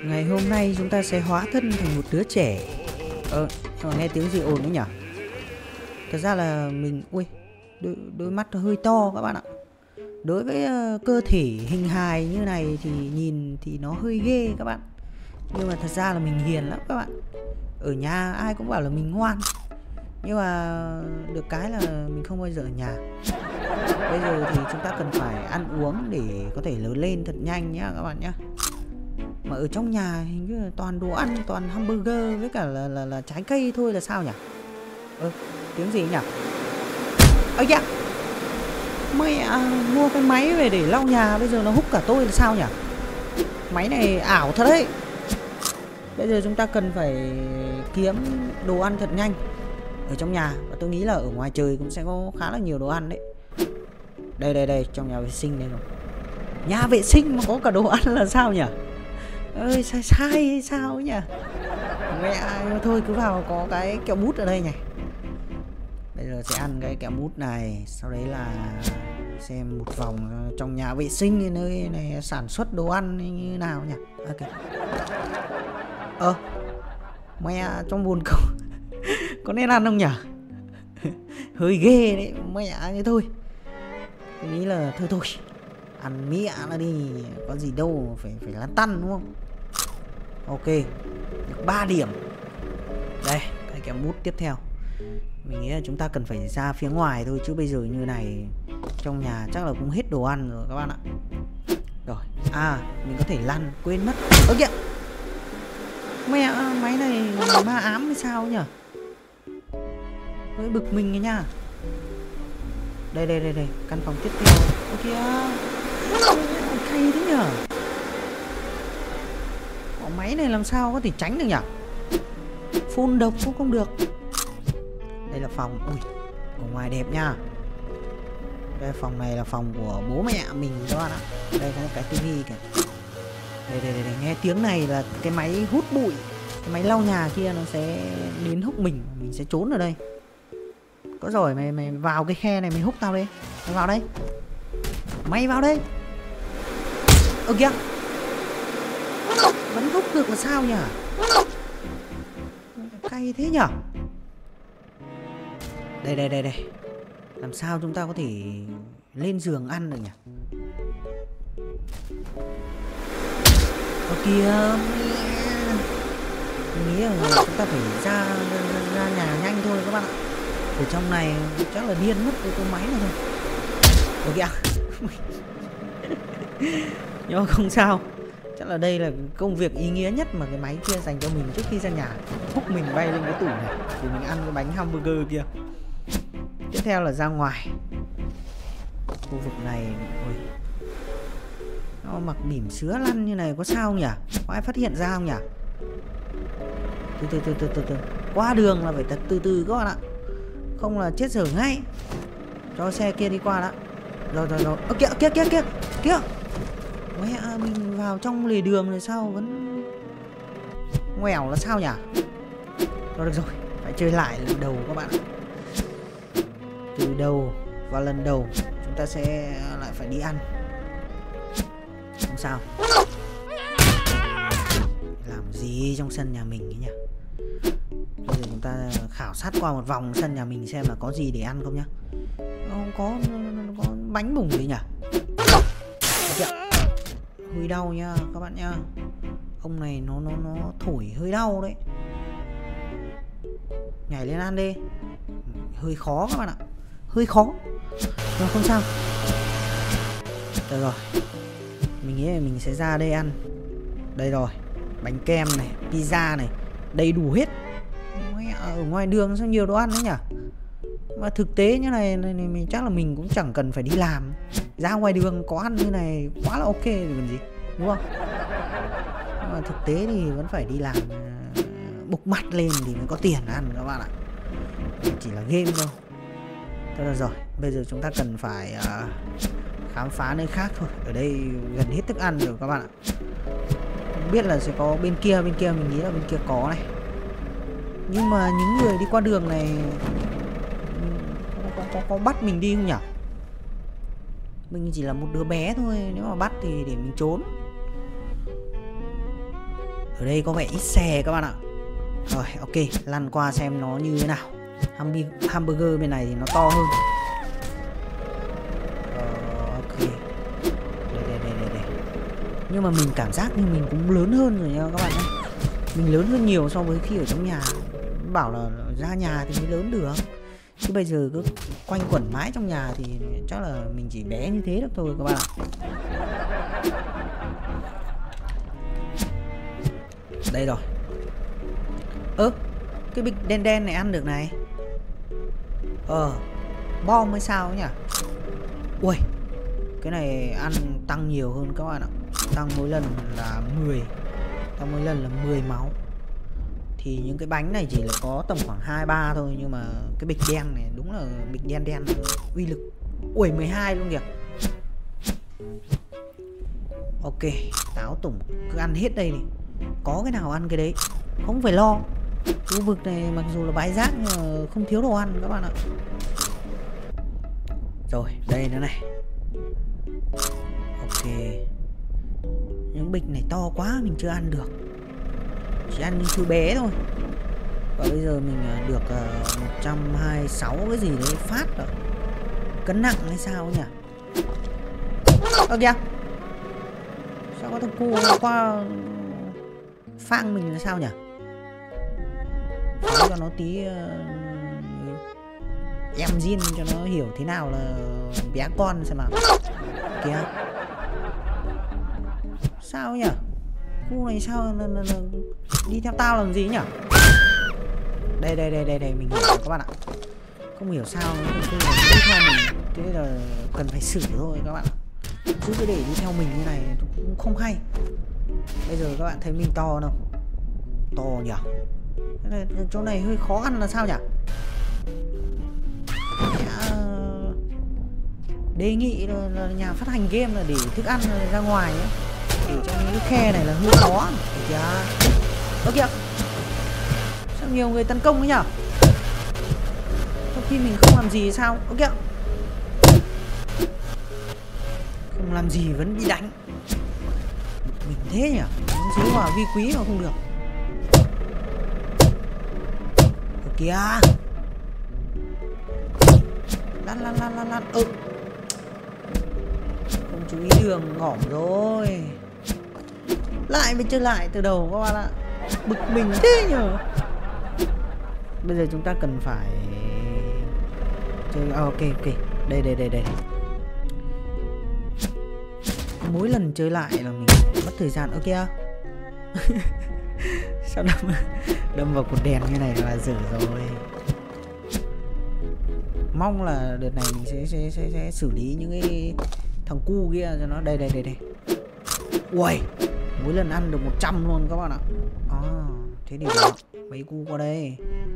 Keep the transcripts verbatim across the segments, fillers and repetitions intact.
Ngày hôm nay chúng ta sẽ hóa thân thành một đứa trẻ. Ờ, mà nghe tiếng gì ồn đấy nhỉ? Thật ra là mình... Ui, đôi, đôi mắt nó hơi to các bạn ạ. Đối với uh, cơ thể hình hài như này thì nhìn thì nó hơi ghê các bạn. Nhưng mà thật ra là mình hiền lắm các bạn. Ở nhà ai cũng bảo là mình ngoan. Nhưng mà được cái là mình không bao giờ ở nhà. Bây giờ thì chúng ta cần phải ăn uống để có thể lớn lên thật nhanh nhá các bạn nhá. Mà ở trong nhà hình như là toàn đồ ăn, toàn hamburger với cả là, là, là trái cây thôi là sao nhỉ? Ơ, ừ, tiếng gì nhỉ? Ơ dạ, mày à, mua cái máy về để lau nhà bây giờ nó hút cả tôi là sao nhỉ? Máy này ảo thật đấy. Bây giờ chúng ta cần phải kiếm đồ ăn thật nhanh ở trong nhà. Và tôi nghĩ là ở ngoài trời cũng sẽ có khá là nhiều đồ ăn đấy. Đây đây đây, trong nhà vệ sinh đây rồi. Nhà vệ sinh mà có cả đồ ăn là sao nhỉ? Ơi sai sai hay sao ấy nhỉ? Mẹ thôi cứ vào có cái kẹo mút ở đây này. Bây giờ sẽ ăn cái kẹo mút này. Sau đấy là xem một vòng trong nhà vệ sinh nơi này sản xuất đồ ăn như nào nhỉ? Ok. Ơ, mẹ trong bồn cầu có nên ăn không nhỉ? Hơi ghê đấy mẹ như thôi. Tôi nghĩ là thôi thôi, ăn mẹ nó đi, có gì đâu phải phải lăn tăn đúng không? Ok, được ba điểm. Đây, cái kẹo mút tiếp theo. Mình nghĩ là chúng ta cần phải ra phía ngoài thôi, chứ bây giờ như này trong nhà chắc là cũng hết đồ ăn rồi các bạn ạ. Rồi, à, mình có thể lăn, quên mất. Ơ kìa, mẹ, máy này ma ám hay sao nhỉ? Hơi bực mình nha. Đây đây đây đây, căn phòng tiếp theo. Ơ kìa, hay thế nhở? Máy này làm sao có thể tránh được nhỉ? Phun độc cũng không được. Đây là phòng. Ui, ở ngoài đẹp nha. Đây phòng này là phòng của bố mẹ mình các bạn ạ. Đây có một cái tivi kìa. Đây, đây đây đây, nghe tiếng này là cái máy hút bụi, cái máy lau nhà kia nó sẽ đến hút mình. Mình sẽ trốn ở đây. Có rồi, mày mày vào cái khe này mày hút tao đi. Mày vào đây. Mày vào đây. Ơ kìa, vẫn hút được là sao nhỉ? Cay thế nhở? Đây đây đây đây, làm sao chúng ta có thể lên giường ăn được nhỉ? Ơ kìa, mình nghĩ là chúng ta phải ra, ra nhà nhanh thôi các bạn ạ. Ở trong này chắc là điên mất cái máy này thôi. Ơ kìa. Nhưng mà không sao, chắc là đây là công việc ý nghĩa nhất mà cái máy kia dành cho mình trước khi ra nhà. Húc mình bay lên cái tủ này để mình ăn cái bánh hamburger kia. Tiếp theo là ra ngoài. Khu vực này, ôi, nó mặc bỉm sứa lăn như này có sao nhỉ? Có ai phát hiện ra không nhỉ? Từ từ từ từ từ từ. Qua đường là phải thật từ từ các bạn ạ, không là chết dở ngay. Cho xe kia đi qua đã. Rồi rồi rồi. Ơ kìa kìa kìa kìa kìa. Mẹ, mình vào trong lề đường rồi sao vẫn ngoẻo là sao nhỉ? Rồi được rồi, phải chơi lại lần đầu các bạn ạ. Từ đầu và lần đầu chúng ta sẽ lại phải đi ăn. Không sao. Làm gì trong sân nhà mình ấy nhỉ? Bây giờ chúng ta khảo sát qua một vòng sân nhà mình xem là có gì để ăn không nhá. Nó có, có bánh bùng gì nhỉ? Hơi đau nha các bạn nha. Ông này nó nó nó thổi hơi đau đấy. Nhảy lên ăn đi. Hơi khó các bạn ạ, hơi khó. Nhưng không sao. Được rồi, mình nghĩ là mình sẽ ra đây ăn. Đây rồi, bánh kem này, pizza này, đầy đủ hết. Ở ngoài đường sao nhiều đồ ăn đấy nhỉ? Mà thực tế như này, này, này mình chắc là mình cũng chẳng cần phải đi làm. Ra ngoài đường có ăn như này quá là ok rồi còn gì, đúng không? Nhưng mà thực tế thì vẫn phải đi làm, bục mặt lên thì mới có tiền ăn các bạn ạ. Chỉ là game thôi. Thôi được rồi, bây giờ chúng ta cần phải uh, khám phá nơi khác thôi. Ở đây gần hết thức ăn rồi các bạn ạ. Không biết là sẽ có bên kia, bên kia mình nghĩ là bên kia có này. Nhưng mà những người đi qua đường này có, có, có bắt mình đi không nhỉ? Mình chỉ là một đứa bé thôi, nếu mà bắt thì để mình trốn. Ở đây có vẻ ít xe các bạn ạ. Rồi ok, lăn qua xem nó như thế nào. Hamburger bên này thì nó to hơn. Ờ, ok. Đây, đây, đây, đây, đây. Nhưng mà mình cảm giác như mình cũng lớn hơn rồi nha các bạn nhé. Mình lớn hơn nhiều so với khi ở trong nhà. Bảo là ra nhà thì mới lớn được, chứ bây giờ cứ quanh quẩn mãi trong nhà thì chắc là mình chỉ bé như thế được thôi các bạn ạ. Đây rồi. Ơ, cái bịch đen đen này ăn được này. Ờ, bom hay sao ấy nhỉ? Ui, cái này ăn tăng nhiều hơn các bạn ạ. Tăng mỗi lần là mười. Tăng mỗi lần là mười máu. Thì những cái bánh này chỉ là có tầm khoảng hai ba thôi. Nhưng mà cái bịch đen này đúng là bịch đen đen uy lực. Ui, mười hai luôn kìa. Ok, táo tủng cứ ăn hết đây đi. Có cái nào ăn cái đấy, không phải lo. Khu vực này mặc dù là bãi rác nhưng mà không thiếu đồ ăn các bạn ạ. Rồi, đây nữa này. Ok. Những bịch này to quá mình chưa ăn được. Chỉ ăn những thứ bé thôi. Và bây giờ mình được uh, một trăm hai mươi sáu cái gì đấy phát rồi. Cân nặng hay sao nhỉ? Ơ kìa, sao có thằng cu nó qua phang mình là sao nhỉ? Nói cho nó tí uh, em zin cho nó hiểu thế nào là bé con xem nào. Kìa, sao nhỉ? Cu này sao là, là, là, đi theo tao làm gì nhỉ? Đây đây đây đây đây mình hiểu rồi các bạn ạ. Không hiểu sao nó không đi theo mình, thế là cần phải xử thôi các bạn ạ. Chứ cứ để đi theo mình như này cũng không hay. Bây giờ các bạn thấy mình to không? To nhỉ? Chỗ này hơi khó ăn là sao nhỉ? Đề nghị là nhà phát hành game là để thức ăn ra ngoài ấy. Để trong những cái khe này là hơi khó. Kìa. Ơ kìa, sao nhiều người tấn công ấy nhỉ? Trong khi mình không làm gì sao? Ơ kìa, không làm gì vẫn bị đánh. Mình thế nhỉ? Muốn xíu hòa vi quý mà không được. Ơ kìa, lăn lăn lăn lăn lăn. Ừ, không chú ý đường ngỏm rồi. Lại mới chơi lại từ đầu các bạn ạ. Bực mình thế nhờ. Bây giờ chúng ta cần phải chơi. À, ok ok. Đây đây đây đây. Mỗi lần chơi lại là mình mất thời gian. Ok à? Sao đâm đâm vào cột đèn như này là dở rồi. Mong là đợt này mình sẽ sẽ sẽ, sẽ xử lý những cái thằng cu kia cho nó. Đây đây đây đây. Ui, mỗi lần ăn được một trăm luôn các bạn ạ. À, thế thì mấy cu qua đây.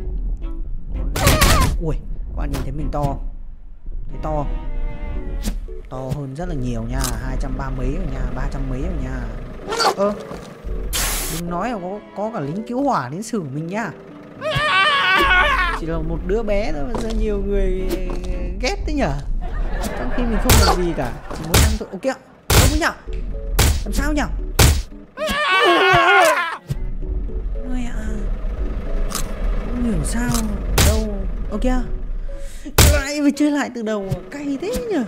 Ui, các bạn nhìn thấy mình to không? Thấy to không? To hơn rất là nhiều nha. Hai trăm ba mấy rồi nha, ba trăm mấy rồi nha. Ơ, đừng nói là có, có cả lính cứu hỏa đến xử mình nhá. Chỉ là một đứa bé thôi mà sao nhiều người ghét thế nhở? Trong khi mình không làm gì cả, chỉ muốn ăn thôi. Ok ạ, không nhở? Làm sao nhở? Ôi à, không hiểu sao đâu. Ok ạ, lại phải chơi lại từ đầu, cay thế nhở?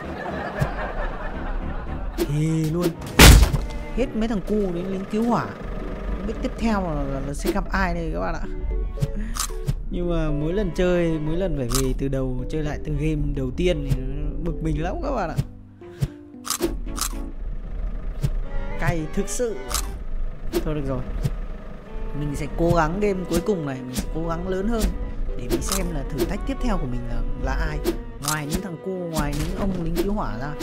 Thì luôn hết mấy thằng cu đến lính cứu hỏa. Không biết tiếp theo là, là, là sẽ gặp ai đây các bạn ạ. Nhưng mà mỗi lần chơi, mỗi lần phải về từ đầu, chơi lại từ game đầu tiên thì bực mình lắm các bạn ạ. Cay thực sự. Thôi được rồi, mình sẽ cố gắng game cuối cùng này, mình sẽ cố gắng lớn hơn để mình xem là thử thách tiếp theo của mình là, là ai. Ngoài những thằng cu, ngoài những ông lính cứu hỏa ra.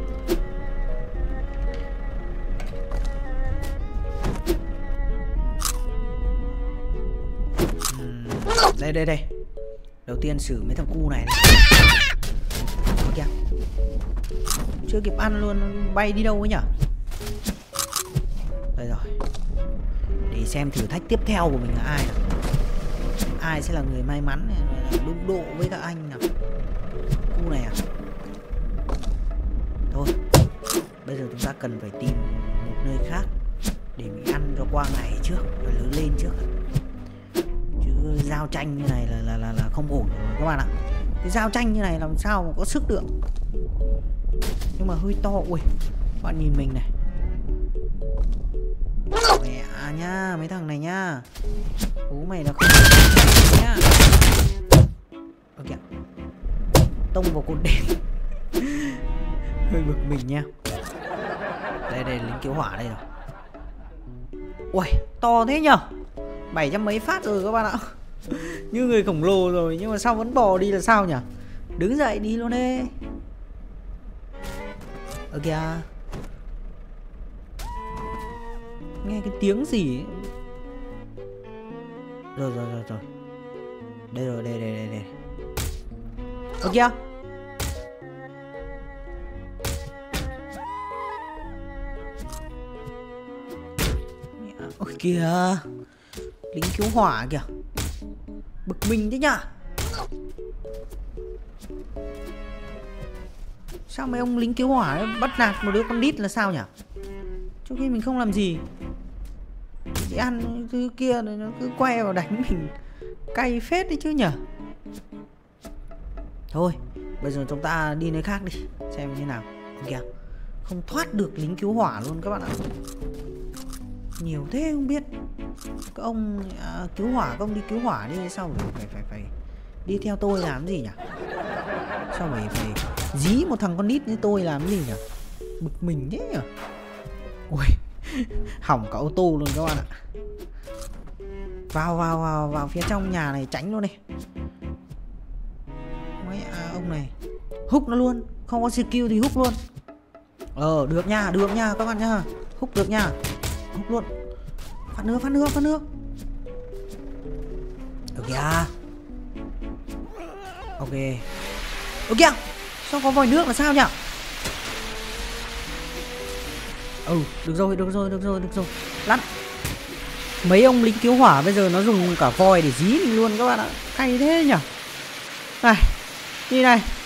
Đây đây đây. Đầu tiên xử mấy thằng cu này, này. Kìa, chưa kịp ăn luôn, bay đi đâu ấy nhở? Đây rồi. Để xem thử thách tiếp theo của mình là ai nào. Ai sẽ là người may mắn này, đụng độ với các anh nào. Cu này à? Thôi, bây giờ chúng ta cần phải tìm một nơi khác Để mình ăn cho qua ngày trước, rồi lớn lên trước. Chứ dao chanh như này là là là, là không ổn rồi các bạn ạ. Cái dao chanh như này làm sao mà có sức được. Nhưng mà hơi to. Ui, các bạn nhìn mình này. Mẹ nha, mấy thằng này nha. Bố mày là không nhá. Ơ kìa, tông vào cột đèn. Hơi bực mình nha. Đây đây, lính cứu hỏa đây rồi. Ui, to thế nhở. Bảy trăm mấy phát rồi các bạn ạ. Như người khổng lồ rồi. Nhưng mà sao vẫn bò đi là sao nhỉ? Đứng dậy đi luôn đi. Ơ kìa, nghe cái tiếng gì ấy. Rồi rồi rồi rồi. Đây rồi, đây đây đây đây. Ơ kìa, ôi kìa, lính cứu hỏa kìa. Bực mình thế nhá. Sao mấy ông lính cứu hỏa bắt nạt một đứa con đít là sao nhỉ? Trong khi mình không làm gì. Đi ăn thứ kia nó cứ quay vào đánh mình. Cay phết đấy chứ nhỉ. Thôi, bây giờ chúng ta đi nơi khác đi. Xem như nào. Kìa, không thoát được lính cứu hỏa luôn các bạn ạ. Nhiều thế không biết. Các ông à, cứu hỏa, các ông đi cứu hỏa đi. Sao phải phải phải, phải đi theo tôi làm gì nhỉ? Sao phải phải dí một thằng con nít như tôi làm gì nhỉ? Bực mình thế nhỉ. Ui, hỏng cả ô tô luôn các bạn ạ. Vào vào vào vào phía trong nhà này tránh luôn đi. Mấy à, ông này húc nó luôn, không có skill thì húc luôn. Ờ, được nha, được nha các bạn nha. Húc được nha. Húc luôn. Phát nước, phát nước, phát nước. Được kìa. Ok. Ok, sao có vòi nước là sao nhỉ? Ừ, được rồi, được rồi, được rồi, được rồi. Lăn. Mấy ông lính cứu hỏa bây giờ nó dùng cả vòi để dí mình luôn các bạn ạ. Hay thế nhỉ. Này, đi này.